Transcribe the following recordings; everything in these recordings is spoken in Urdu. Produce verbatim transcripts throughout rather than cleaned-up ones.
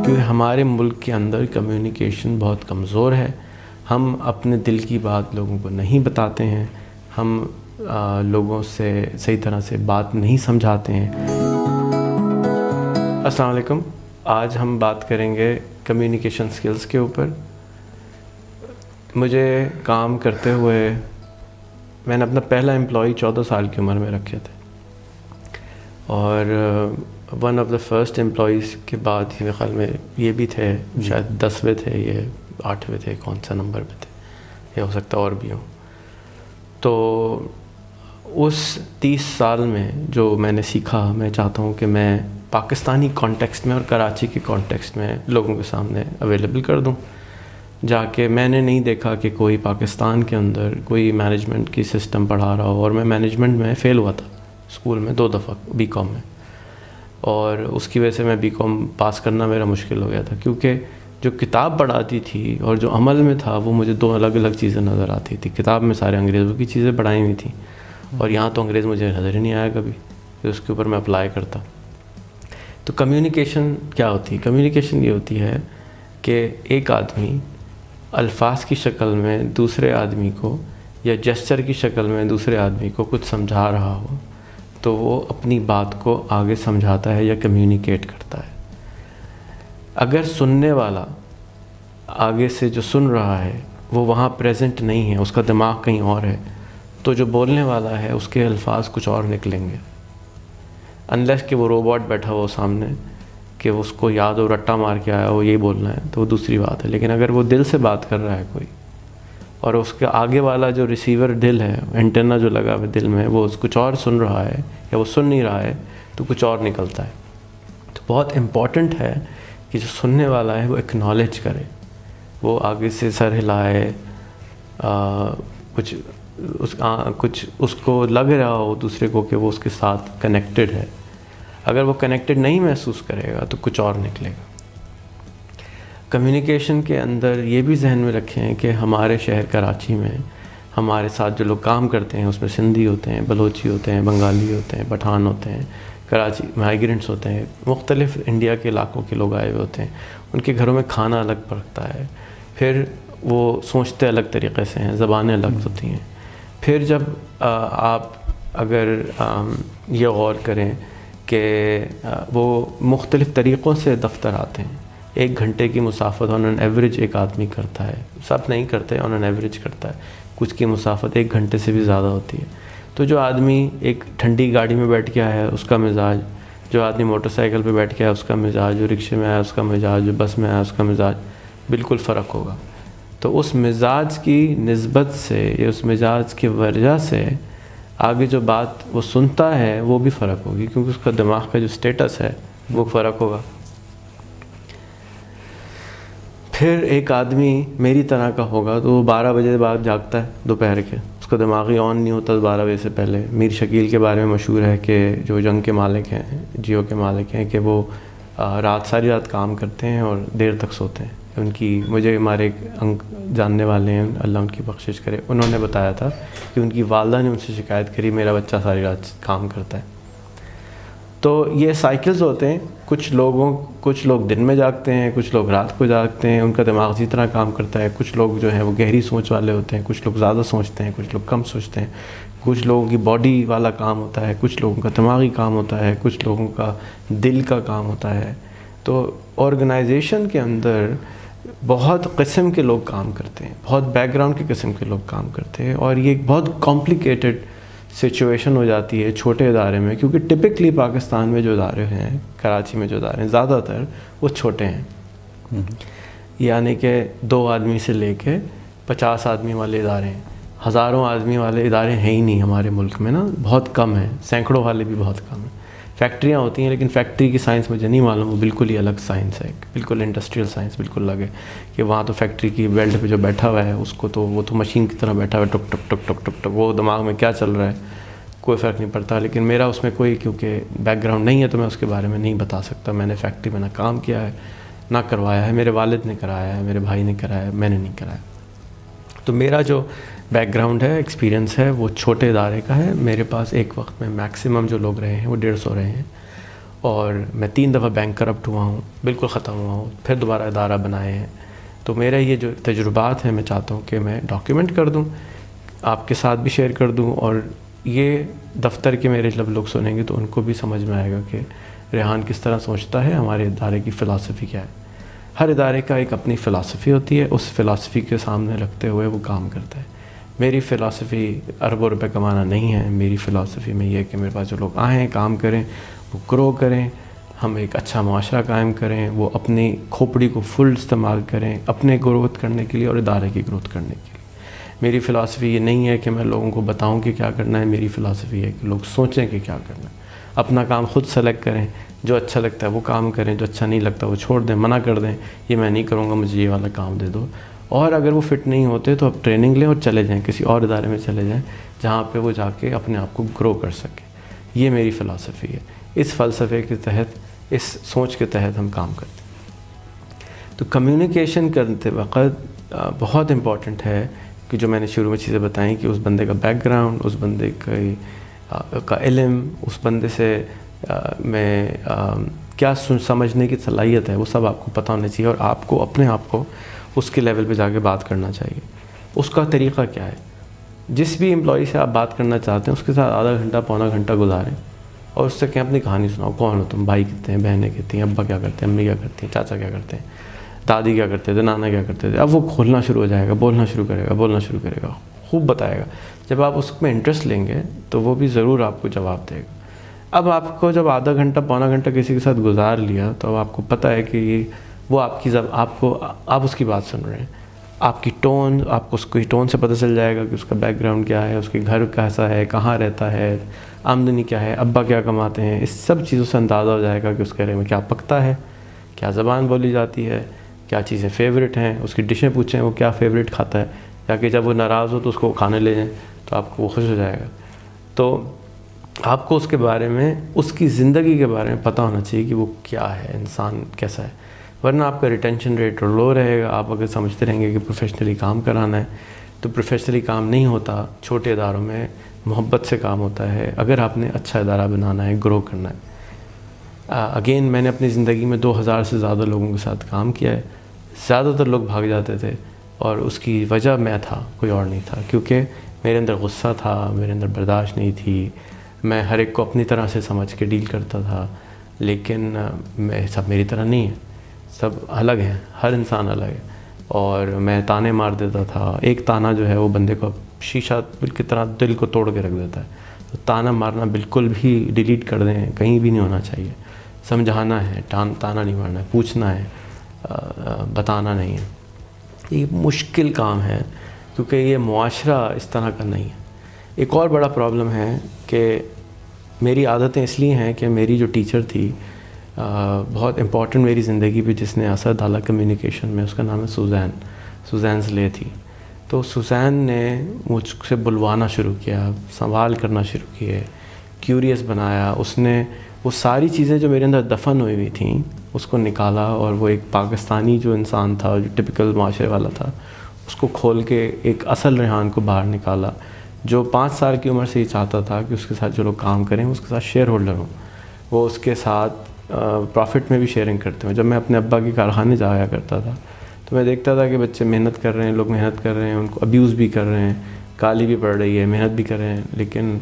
کیونکہ ہمارے ملک کے اندر کمیونیکیشن بہت کمزور ہے. ہم اپنے دل کی بات لوگوں کو نہیں بتاتے ہیں, ہم آ, لوگوں سے صحیح طرح سے بات نہیں سمجھاتے ہیں. السلام علیکم. آج ہم بات کریں گے کمیونیکیشن سکلز کے اوپر. مجھے کام کرتے ہوئے میں نے اپنا پہلا امپلائی چودہ سال کی عمر میں رکھے تھے, اور one of the first employees کے بعد میرے خیال میں یہ بھی تھے, شاید دسویں تھے, یہ آٹھویں تھے, کون سا نمبر پہ تھے, یہ ہو سکتا اور بھی ہوں. تو اس تیس سال میں جو میں نے سیکھا, میں چاہتا ہوں کہ میں پاکستانی کانٹیکسٹ میں اور کراچی کے کانٹیکسٹ میں لوگوں کے سامنے اویلیبل کر دوں. جا کے میں نے نہیں دیکھا کہ کوئی پاکستان کے اندر کوئی مینجمنٹ کی سسٹم پڑھا رہا ہو, اور میں مینجمنٹ میں فیل ہوا تھا اسکول میں دو دفعہ بی کام میں, اور اس کی وجہ سے میں بی کام پاس کرنا میرا مشکل ہو گیا تھا, کیونکہ جو کتاب پڑھاتی تھی اور جو عمل میں تھا وہ مجھے دو الگ الگ چیزیں نظر آتی تھی. کتاب میں سارے انگریزوں کی چیزیں پڑھائی ہوئی تھیں, اور یہاں تو انگریز مجھے نظر ہی نہیں آیا کبھی کہ اس کے اوپر میں اپلائی کرتا. تو کمیونیکیشن کیا ہوتی ہے؟ کمیونیکیشن یہ ہوتی ہے کہ ایک آدمی الفاظ کی شکل میں دوسرے آدمی کو یا جسچر کی شکل میں دوسرے آدمی کو کچھ سمجھا رہا ہو تو وہ اپنی بات کو آگے سمجھاتا ہے یا کمیونیکیٹ کرتا ہے. اگر سننے والا آگے سے جو سن رہا ہے وہ وہاں پریزنٹ نہیں ہے, اس کا دماغ کہیں اور ہے, تو جو بولنے والا ہے اس کے الفاظ کچھ اور نکلیں گے, انلیس کہ وہ روبوٹ بیٹھا ہو سامنے کہ اس کو یاد ہو رٹا مار کے آیا ہو یہی بولنا ہے, تو وہ دوسری بات ہے. لیکن اگر وہ دل سے بات کر رہا ہے کوئی, اور اس کے آگے والا جو ریسیور دل ہے, اینٹینا جو لگا ہوا دل میں, وہ کچھ اور سن رہا ہے یا وہ سن نہیں رہا ہے, تو کچھ اور نکلتا ہے. تو بہت امپورٹنٹ ہے کہ جو سننے والا ہے وہ اکنالج کرے, وہ آگے سے سر ہلائے, کچھ اس کچھ اس کو لگ رہا ہو دوسرے کو کہ وہ اس کے ساتھ کنیکٹڈ ہے. اگر وہ کنیکٹڈ نہیں محسوس کرے گا تو کچھ اور نکلے گا. کمیونیکیشن کے اندر یہ بھی ذہن میں رکھیں کہ ہمارے شہر کراچی میں ہمارے ساتھ جو لوگ کام کرتے ہیں اس میں سندھی ہوتے ہیں, بلوچی ہوتے ہیں, بنگالی ہوتے ہیں, پٹھان ہوتے ہیں, کراچی مائیگرنٹس ہوتے ہیں, مختلف انڈیا کے علاقوں کے لوگ آئے ہوئے ہوتے ہیں. ان کے گھروں میں کھانا الگ پکتا ہے, پھر وہ سوچتے الگ طریقے سے ہیں, زبانیں الگ ہوتی ہیں. پھر جب آپ اگر یہ غور کریں کہ وہ مختلف طریقوں سے دفتر آتے ہیں, ایک گھنٹے کی مسافت آن این ایوریج ایک آدمی کرتا ہے, سب نہیں کرتے, آن این ایوریج کرتا ہے, کچھ کی مسافت ایک گھنٹے سے بھی زیادہ ہوتی ہے. تو جو آدمی ایک ٹھنڈی گاڑی میں بیٹھ کے آیا ہے اس کا مزاج, جو آدمی موٹر سائیکل پہ بیٹھ کے آیا اس کا مزاج, جو رکشے میں آیا اس کا مزاج, جو بس میں آیا اس کا مزاج بالکل فرق ہوگا. تو اس مزاج کی نسبت سے یا اس مزاج کی وجہ سے آگے جو بات وہ سنتا ہے وہ بھی فرق ہوگی, کیونکہ اس کا دماغ کا جو سٹیٹس ہے وہ فرق ہوگا. پھر ایک آدمی میری طرح کا ہوگا تو وہ بارہ بجے بعد جاگتا ہے دوپہر کے, اس کا دماغ ہی آن نہیں ہوتا بارہ بجے سے پہلے. میر شکیل کے بارے میں مشہور ہے کہ جو جنگ کے مالک ہیں, جیو کے مالک ہیں, کہ وہ رات ساری رات کام کرتے ہیں اور دیر تک سوتے ہیں. ان کی مجھے ہمارے ایک جاننے والے ہیں, اللہ ان کی بخشش کرے, انہوں نے بتایا تھا کہ ان کی والدہ نے ان سے شکایت کری میرا بچہ ساری رات کام کرتا ہے. تو یہ سائیکلز ہوتے ہیں. کچھ لوگوں کچھ لوگ دن میں جاگتے ہیں, کچھ لوگ رات کو جاگتے ہیں, ان کا دماغ اسی طرح کام کرتا ہے. کچھ لوگ جو ہیں وہ گہری سوچ والے ہوتے ہیں, کچھ لوگ زیادہ سوچتے ہیں, کچھ لوگ کم سوچتے ہیں. کچھ لوگوں کی باڈی والا کام ہوتا ہے, کچھ لوگوں کا دماغی کام ہوتا ہے, کچھ لوگوں کا دل کا کام ہوتا ہے. تو آرگنائزیشن کے اندر بہت قسم کے لوگ کام کرتے ہیں, بہت بیک گراؤنڈ کے قسم کے لوگ کام کرتے ہیں, اور یہ ایک بہت کمپلیکیٹڈ سچویشن ہو جاتی ہے چھوٹے ادارے میں, کیونکہ ٹپکلی پاکستان میں جو ادارے ہیں, کراچی میں جو ادارے ہیں, زیادہ تر وہ چھوٹے ہیں. یعنی کہ دو آدمی سے لے کے پچاس آدمی والے ادارے ہیں. ہزاروں آدمی والے ادارے ہیں ہی نہیں ہمارے ملک میں نا, بہت کم ہیں, سینکڑوں والے بھی بہت کم ہیں. فیکٹریاں ہوتی ہیں لیکن فیکٹری کی سائنس مجھے نہیں معلوم, وہ بالکل ہی الگ سائنس ہے, بالکل انڈسٹریل سائنس بالکل الگ ہے. کہ وہاں تو فیکٹری کی ویلڈ پہ جو بیٹھا ہوا ہے اس کو تو وہ تو مشین کی طرح بیٹھا ہوا ہے, ٹک ٹک ٹک ٹک ٹک ٹک, وہ دماغ میں کیا چل رہا ہے کوئی فرق نہیں پڑتا. لیکن میرا اس میں کوئی کیونکہ بیک گراؤنڈ نہیں ہے تو میں اس کے بارے میں نہیں بتا سکتا. میں نے فیکٹری میں نہ کام کیا ہے نہ کروایا ہے, میرے والد نے کرایا ہے, میرے بھائی نے کرایا ہے, میں نے نہیں کرایا. تو میرا جو بیک گراؤنڈ ہے, ایکسپیرینس ہے, وہ چھوٹے ادارے کا ہے. میرے پاس ایک وقت میں میکسیمم جو لوگ رہے ہیں وہ ڈیڑھ سو رہے ہیں, اور میں تین دفعہ بینک کرپٹ ہوا ہوں، بالکل ختم ہوا ہوں، پھر دوبارہ ادارہ بنائے ہیں. تو میرا یہ جو تجربات ہیں میں چاہتا ہوں کہ میں ڈاکیومنٹ کر دوں، آپ کے ساتھ بھی شیئر کر دوں، اور یہ دفتر کے میرے جب لوگ سنیں گے تو ان کو بھی سمجھ میں آئے گا کہ ریحان کس طرح سوچتا ہے، ہمارے ادارے کی فلاسفی کیا ہے. ہر ادارے کا ایک اپنی فلاسفی ہوتی ہے، اس فلاسفی کے سامنے رکھتے ہوئے وہ کام کرتا ہے. میری فلاسفی اربوں روپے کمانا نہیں ہے، میری فلاسفی میں یہ ہے کہ میرے پاس جو لوگ آئیں کام کریں، وہ گرو کریں، ہم ایک اچھا معاشرہ قائم کریں، وہ اپنی کھوپڑی کو فل استعمال کریں اپنے گروتھ کرنے کے لیے اور ادارے کی گروتھ کرنے کے لیے. میری فلاسفی یہ نہیں ہے کہ میں لوگوں کو بتاؤں کہ کیا کرنا ہے، میری فلاسفی ہے کہ لوگ سوچیں کہ کیا کرنا ہے، اپنا کام خود سلیکٹ کریں، جو اچھا لگتا ہے وہ کام کریں، جو اچھا نہیں لگتا وہ چھوڑ دیں، منع کر دیں، یہ میں نہیں کروں گا، مجھے یہ والا کام دے دو. اور اگر وہ فٹ نہیں ہوتے تو اب ٹریننگ لیں اور چلے جائیں، کسی اور ادارے میں چلے جائیں جہاں پہ وہ جا کے اپنے آپ کو گرو کر سکیں. یہ میری فلاسفی ہے. اس فلسفے کے تحت، اس سوچ کے تحت ہم کام کرتے ہیں. تو کمیونیکیشن کرتے وقت بہت امپورٹنٹ ہے کہ جو میں نے شروع میں چیزیں بتائیں کہ اس بندے کا بیک گراؤنڈ، اس بندے کا علم، اس بندے سے میں کیا سمجھنے کی صلاحیت ہے، وہ سب آپ کو پتہ ہونا چاہیے، اور آپ کو اپنے آپ کو اس کے لیول پہ جا کے بات کرنا چاہیے. اس کا طریقہ کیا ہے؟ جس بھی امپلائی سے آپ بات کرنا چاہتے ہیں اس کے ساتھ آدھا گھنٹہ پونا گھنٹہ گزاریں اور اس سے کہیں اپنی کہانی سناؤ. کون ہو تم؟ بھائی کتنے ہیں، بہنیں کتنی ہیں، ابا کیا کرتے ہیں، امی کیا کرتی ہیں، چاچا کیا کرتے ہیں، دادی کیا کرتے تھے، نانا کیا کرتے تھے. اب وہ کھولنا شروع ہو جائے گا، بولنا شروع کرے گا، بولنا شروع کرے گا، خوب بتائے گا. جب آپ اس میں انٹرسٹ لیں گے تو وہ بھی ضرور آپ کو جواب دے گا. اب آپ کو جب آدھا گھنٹہ پونا گھنٹہ کسی کے ساتھ گزار لیا تو اب آپ کو پتہ ہے کہ یہ وہ آپ کی زب آپ کو آپ اس کی بات سن رہے ہیں. آپ کی ٹون، آپ کو اس کی ٹون سے پتہ چل جائے گا کہ اس کا بیک گراؤنڈ کیا ہے، اس کے گھر کیسا ہے، کہاں رہتا ہے، آمدنی کیا ہے، ابا کیا کماتے ہیں. اس سب چیزوں سے اندازہ ہو جائے گا کہ اس کے بارے میں کیا پکتا ہے، کیا زبان بولی جاتی ہے، کیا چیزیں فیوریٹ ہیں. اس کی ڈشیں پوچھیں وہ کیا فیوریٹ کھاتا ہے، یا کہ جب وہ ناراض ہو تو اس کو کھانے لے جائیں تو آپ کو وہ خوش ہو جائے گا. تو آپ کو اس کے بارے میں، اس کی زندگی کے بارے میں پتہ ہونا چاہیے کہ وہ کیا ہے، انسان کیسا ہے. ورنہ آپ کا ریٹینشن ریٹ لو رہے گا. آپ اگر سمجھتے رہیں گے کہ پروفیشنلی کام کرانا ہے تو پروفیشنلی کام نہیں ہوتا. چھوٹے اداروں میں محبت سے کام ہوتا ہے. اگر آپ نے اچھا ادارہ بنانا ہے، گرو کرنا ہے. اگین میں نے اپنی زندگی میں دو ہزار سے زیادہ لوگوں کے ساتھ کام کیا ہے. زیادہ تر لوگ بھاگ جاتے تھے اور اس کی وجہ میں تھا، کوئی اور نہیں تھا، کیونکہ میرے اندر غصہ تھا، میرے اندر برداشت نہیں تھی. میں ہر ایک کو اپنی طرح سے سمجھ کے ڈیل کرتا تھا، لیکن میں سب میری طرح نہیں ہے، سب الگ ہیں، ہر انسان الگ ہے. اور میں تانے مار دیتا تھا. ایک تانا جو ہے وہ بندے کو شیشہ کی طرح دل کو توڑ کے رکھ دیتا ہے. تو تانا مارنا بالکل بھی ڈیلیٹ کر دیں، کہیں بھی نہیں ہونا چاہیے. سمجھانا ہے، تان تانا نہیں مارنا ہے، پوچھنا ہے، بتانا نہیں ہے. یہ مشکل کام ہے کیونکہ یہ معاشرہ اس طرح کا نہیں ہے. ایک اور بڑا پرابلم ہے کہ میری عادتیں اس لیے ہیں کہ میری جو ٹیچر تھی بہت امپورٹنٹ میری زندگی پہ، جس نے اثر ڈالا کمیونیکیشن میں، اس کا نام ہے سوزین سوزین زلے تھی. تو سوزین نے مجھ سے بلوانا شروع کیا، سوال کرنا شروع کیے، کیوریس بنایا. اس نے وہ ساری چیزیں جو میرے اندر دفن ہوئی ہوئی تھیں اس کو نکالا، اور وہ ایک پاکستانی جو انسان تھا، جو ٹپیکل معاشرے والا تھا، اس کو کھول کے ایک اصل ریحان کو باہر نکالا، جو پانچ سال کی عمر سے ہی چاہتا تھا کہ اس کے ساتھ جو لوگ کام کریں اس کے ساتھ شیئر ہولڈر ہوں، وہ اس کے ساتھ پروفٹ میں بھی شیئرنگ کرتے ہیں. جب میں اپنے ابا کے کارخانے جایا کرتا تھا تو میں دیکھتا تھا کہ بچے محنت کر رہے ہیں، لوگ محنت کر رہے ہیں، ان کو ابیوز بھی کر رہے ہیں، گالی بھی پڑ رہی ہے، محنت بھی کر رہے ہیں، لیکن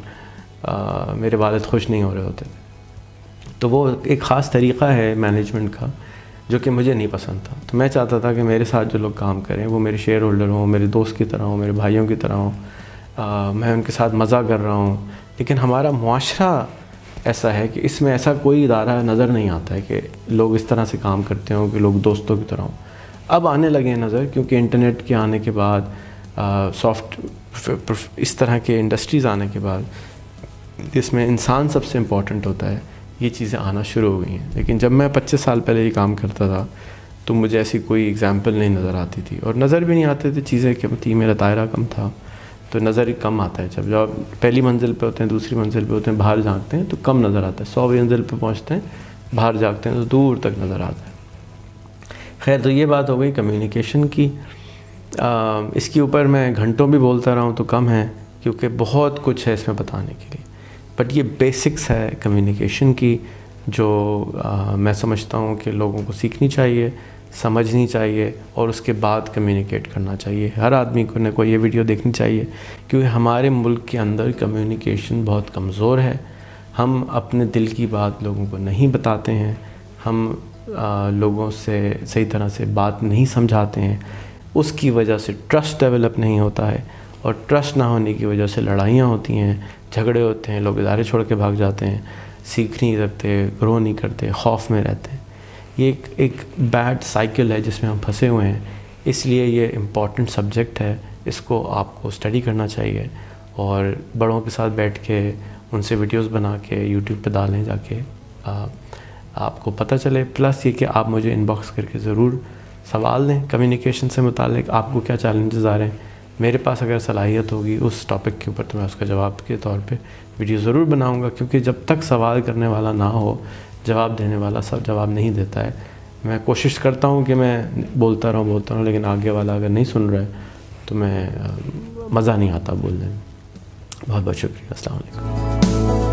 آ, میرے والد خوش نہیں ہو رہے ہوتے تھے. تو وہ ایک خاص طریقہ ہے مینجمنٹ کا جو کہ مجھے نہیں پسند تھا. تو میں چاہتا تھا کہ میرے ساتھ جو لوگ کام کریں وہ میرے شیئر ہولڈر ہوں، میرے دوست کی طرح ہوں، میرے بھائیوں کی طرح ہوں، آ, میں ان کے ساتھ مزہ کر رہا ہوں. لیکن ہمارا معاشرہ ایسا ہے کہ اس میں ایسا کوئی ادارہ نظر نہیں آتا ہے کہ لوگ اس طرح سے کام کرتے ہوں، کہ لوگ دوستوں کی طرح ہوں. اب آنے لگے ہیں نظر، کیونکہ انٹرنیٹ کے آنے کے بعد، سافٹ اس طرح کے انڈسٹریز آنے کے بعد، جس میں انسان سب سے امپورٹنٹ ہوتا ہے، یہ چیزیں آنا شروع ہو گئی ہیں. لیکن جب میں پچیس سال پہلے یہ کام کرتا تھا تو مجھے ایسی کوئی اگزامپل نہیں نظر آتی تھی، اور نظر بھی نہیں آتے تھے. چیزیں کم تھی، میرا دائرہ کم تھا، تو نظر ہی کم آتا ہے. جب جب پہلی منزل پہ ہوتے ہیں، دوسری منزل پہ ہوتے ہیں، باہر جھانکتے ہیں تو کم نظر آتا ہے. سو منزل پہ پہنچتے ہیں، باہر جھانکتے ہیں تو دور تک نظر آتا ہے. خیر، تو یہ بات ہو گئی کمیونیکیشن کی. آ, اس کے اوپر میں گھنٹوں بھی بولتا رہا ہوں تو کم ہے، کیونکہ بہت کچھ ہے اس میں بتانے کے لیے. بٹ یہ بیسکس ہے کمیونیکیشن کی. جو آ, میں سمجھتا ہوں کہ لوگوں کو سیکھنی چاہیے, سمجھنی چاہیے اور اس کے بعد کمیونیکیٹ کرنا چاہیے. ہر آدمی کو نے کو یہ ویڈیو دیکھنی چاہیے, کیونکہ ہمارے ملک کے اندر کمیونیکیشن بہت کمزور ہے. ہم اپنے دل کی بات لوگوں کو نہیں بتاتے ہیں, ہم آ, لوگوں سے صحیح طرح سے بات نہیں سمجھاتے ہیں. اس کی وجہ سے ٹرسٹ ڈیولپ نہیں ہوتا ہے, اور ٹرسٹ نہ ہونے کی وجہ سے لڑائیاں ہوتی ہیں, جھگڑے ہوتے ہیں, لوگ ادارے چھوڑ کے بھاگ جاتے ہیں, سیکھ نہیں سکتے, گرو نہیں کرتے, خوف میں رہتے ہیں. یہ ایک ایک بیڈ سائیکل ہے جس میں ہم پھنسے ہوئے ہیں. اس لیے یہ امپورٹنٹ سبجیکٹ ہے, اس کو آپ کو اسٹڈی کرنا چاہیے, اور بڑوں کے ساتھ بیٹھ کے ان سے ویڈیوز بنا کے یوٹیوب پہ ڈالیں جا کے, آپ کو پتہ چلے. پلس یہ کہ آپ مجھے ان باکس کر کے ضرور سوال دیں کمیونیکیشن سے متعلق, آپ کو کیا چیلنجز آ رہے ہیں. میرے پاس اگر صلاحیت ہوگی اس ٹاپک کے اوپر تو میں اس کا جواب کے طور پہ ویڈیو ضرور بناؤں گا, کیونکہ جب تک سوال کرنے والا نہ ہو, جواب دینے والا سب جواب نہیں دیتا ہے. میں کوشش کرتا ہوں کہ میں بولتا رہوں بولتا رہوں لیکن آگے والا اگر نہیں سن رہا ہے تو میں مزہ نہیں آتا بولنے میں. بہت بہت شکریہ. السلام علیکم.